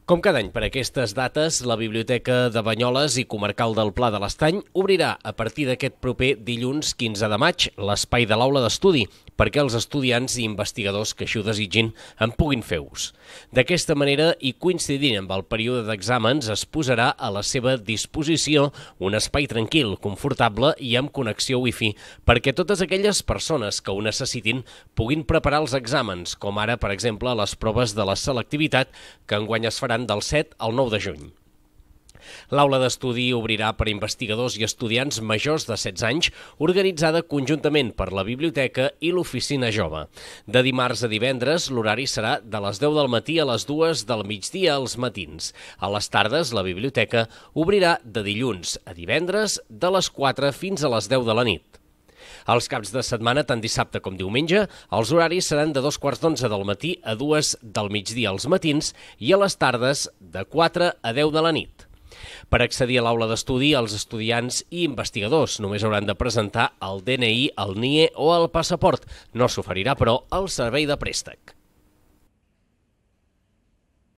Com cada any per aquestes dates, la Biblioteca de Banyoles i Comarcal del Pla de l'Estany obrirà a partir d'aquest proper dilluns 15 de maig l'espai de l'aula d'estudi perquè els estudiants i investigadors que així ho desitgin en puguin fer ús. D'aquesta manera, i coincidint amb el període d'exàmens, es posarà a la seva disposició un espai tranquil, confortable i amb connexió Wi-Fi perquè totes aquelles persones que ho necessitin puguin preparar els exàmens, com ara, per exemple, les proves de la selectivitat que enguany es faran del 7 al 9 de juny. L'aula d'estudi obrirà per a investigadors i estudiants majors de 16 anys, organitzada conjuntament per la Biblioteca i l'Oficina Jove. De dimarts a divendres, l'horari serà de les 10 del matí a les 2 del migdia als matins. A les tardes, la Biblioteca obrirà de dilluns a divendres de les 4 fins a les 10 de la nit. Els caps de setmana, tant dissabte com diumenge, els horaris seran de 2:15 del matí a 2 del migdia als matins i a les tardes de 4 a 10 de la nit. Per accedir a l'aula d'estudi, els estudiants i investigadors només hauran de presentar el DNI, el NIE o el passaport. No s'oferirà, però, el servei de préstec.